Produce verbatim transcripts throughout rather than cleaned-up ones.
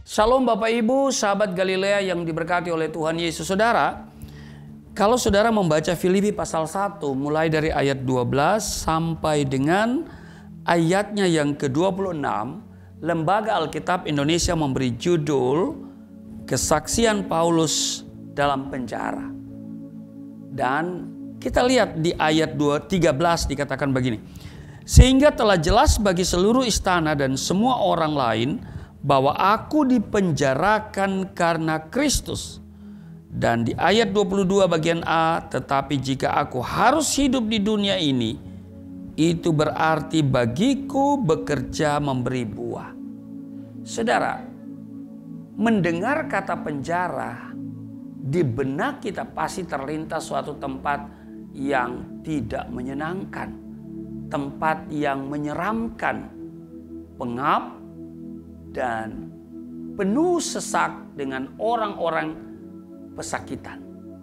Shalom Bapak Ibu, sahabat Galilea yang diberkati oleh Tuhan Yesus. Saudara, kalau saudara membaca Filipi pasal satu mulai dari ayat dua belas sampai dengan ayatnya yang ke dua puluh enam, Lembaga Alkitab Indonesia memberi judul Kesaksian Paulus dalam Penjara. Dan kita lihat di ayat tiga belas dikatakan begini. Sehingga telah jelas bagi seluruh istana dan semua orang lain bahwa aku dipenjarakan karena Kristus. Dan di ayat dua puluh dua bagian A, tetapi jika aku harus hidup di dunia ini, itu berarti bagiku bekerja memberi buah. Saudara, mendengar kata penjara, di benak kita pasti terlintas suatu tempat yang tidak menyenangkan, tempat yang menyeramkan, pengap, dan penuh sesak dengan orang-orang pesakitan.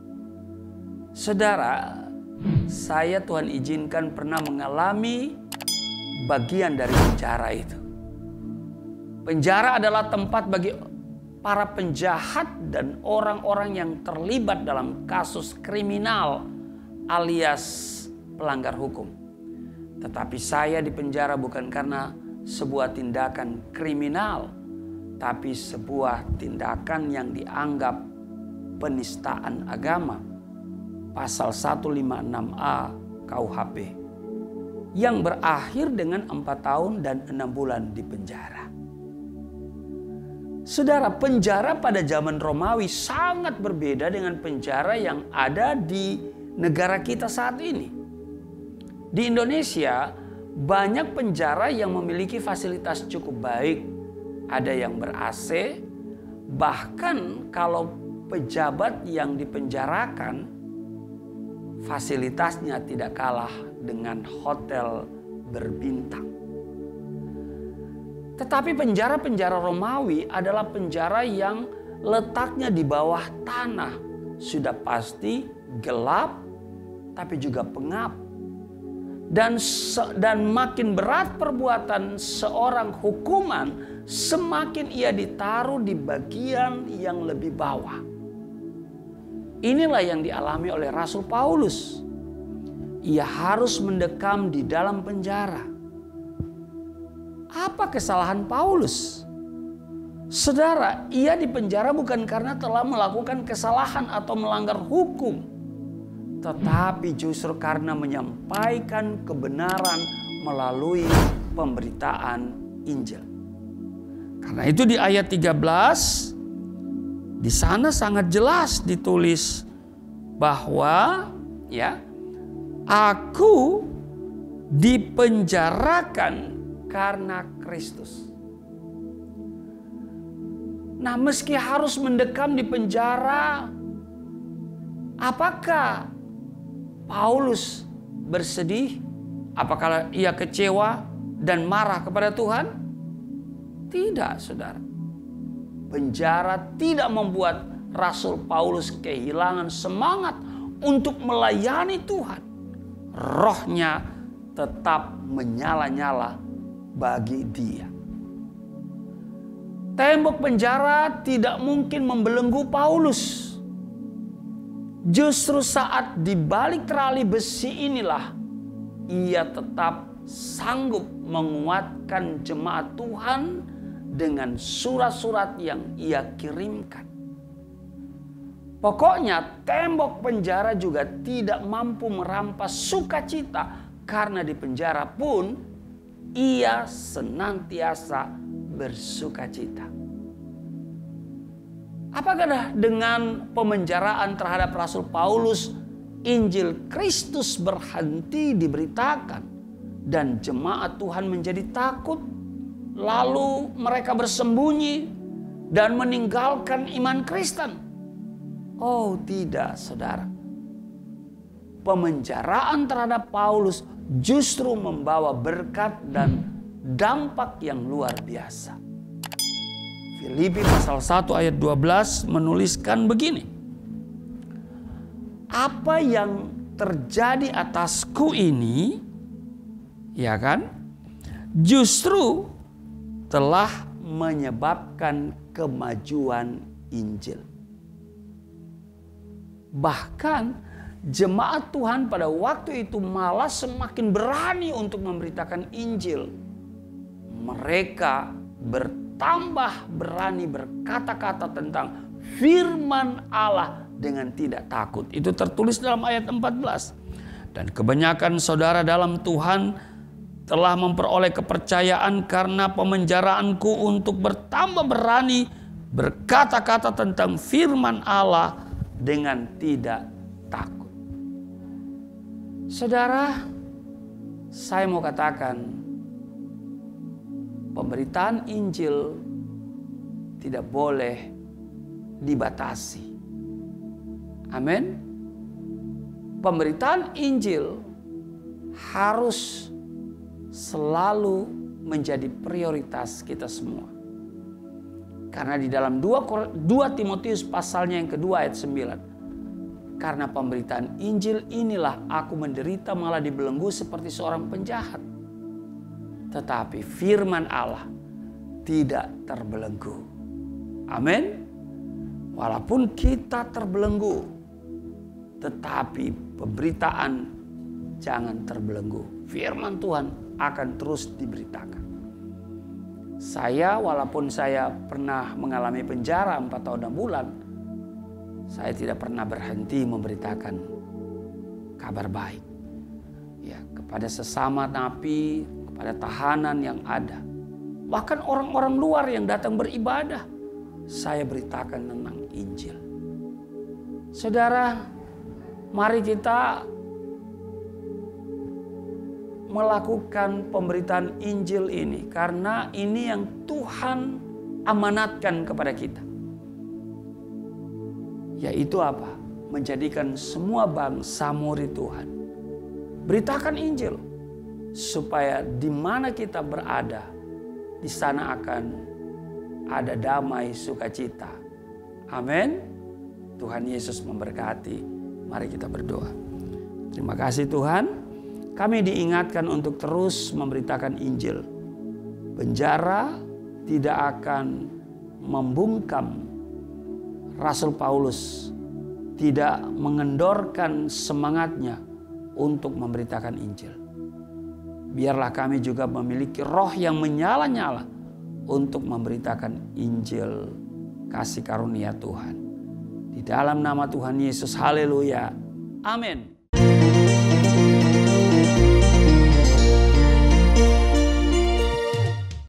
Saudara, saya Tuhan izinkan pernah mengalami bagian dari penjara itu. Penjara adalah tempat bagi para penjahat dan orang-orang yang terlibat dalam kasus kriminal alias pelanggar hukum. Tetapi saya di penjara bukan karena sebuah tindakan kriminal, tapi sebuah tindakan yang dianggap penistaan agama. Pasal seratus lima puluh enam A K U H P yang berakhir dengan empat tahun dan enam bulan di penjara. Saudara, penjara pada zaman Romawi sangat berbeda dengan penjara yang ada di negara kita saat ini. Di Indonesia banyak penjara yang memiliki fasilitas cukup baik. Ada yang ber-A C, bahkan kalau pejabat yang dipenjarakan fasilitasnya tidak kalah dengan hotel berbintang. Tetapi penjara-penjara Romawi adalah penjara yang letaknya di bawah tanah. Sudah pasti gelap, tapi juga pengap. Dan, dan makin berat perbuatan seorang hukuman, semakin ia ditaruh di bagian yang lebih bawah. Inilah yang dialami oleh Rasul Paulus. Ia harus mendekam di dalam penjara. Apa kesalahan Paulus? Saudara, ia dipenjara bukan karena telah melakukan kesalahan atau melanggar hukum, tetapi justru karena menyampaikan kebenaran melalui pemberitaan Injil. Karena itu di ayat tiga belas, di sana sangat jelas ditulis bahwa ya, aku dipenjarakan karena Kristus. Nah, meski harus mendekam di penjara, apakah Paulus bersedih? Apakah ia kecewa dan marah kepada Tuhan? Tidak, saudara. Penjara tidak membuat Rasul Paulus kehilangan semangat untuk melayani Tuhan. Rohnya tetap menyala-nyala bagi dia. Tembok penjara tidak mungkin membelenggu Paulus. Justru saat di balik terali besi inilah ia tetap sanggup menguatkan jemaat Tuhan dengan surat-surat yang ia kirimkan. Pokoknya tembok penjara juga tidak mampu merampas sukacita, karena di penjara pun ia senantiasa bersukacita. Apakah dengan pemenjaraan terhadap Rasul Paulus, Injil Kristus berhenti diberitakan dan jemaat Tuhan menjadi takut, lalu mereka bersembunyi dan meninggalkan iman Kristen? Oh tidak, saudara. Pemenjaraan terhadap Paulus justru membawa berkat dan dampak yang luar biasa. Filipi pasal satu ayat dua belas menuliskan begini. Apa yang terjadi atasku ini, ya kan, justru telah menyebabkan kemajuan Injil. Bahkan jemaat Tuhan pada waktu itu malah semakin berani untuk memberitakan Injil. Mereka bertambah berani berkata-kata tentang firman Allah dengan tidak takut. Itu tertulis dalam ayat empat belas. Dan kebanyakan saudara dalam Tuhan telah memperoleh kepercayaan karena pemenjaraanku untuk bertambah berani berkata-kata tentang firman Allah dengan tidak takut. Saudara, saya mau katakan, pemberitaan Injil tidak boleh dibatasi. Amin. Pemberitaan Injil harus selalu menjadi prioritas kita semua. Karena di dalam dua Timotius pasalnya yang kedua ayat sembilan. Karena pemberitaan Injil inilah aku menderita malah dibelenggu seperti seorang penjahat. Tetapi firman Allah tidak terbelenggu. Amin. Walaupun kita terbelenggu, tetapi pemberitaan jangan terbelenggu. Firman Tuhan akan terus diberitakan. Saya walaupun saya pernah mengalami penjara empat tahun enam bulan, saya tidak pernah berhenti memberitakan kabar baik. Ya, kepada sesama napi, kepada tahanan yang ada. Bahkan orang-orang luar yang datang beribadah, saya beritakan tentang Injil. Saudara, mari kita melakukan pemberitaan Injil ini karena ini yang Tuhan amanatkan kepada kita. Yaitu apa? Menjadikan semua bangsa murid Tuhan. Beritakan Injil supaya di mana kita berada, di sana akan ada damai sukacita. Amin. Tuhan Yesus memberkati. Mari kita berdoa. Terima kasih Tuhan. Kami diingatkan untuk terus memberitakan Injil. Penjara tidak akan membungkam Rasul Paulus, tidak mengendorkan semangatnya untuk memberitakan Injil. Biarlah kami juga memiliki roh yang menyala-nyala untuk memberitakan Injil kasih karunia Tuhan. Di dalam nama Tuhan Yesus, haleluya. Amin.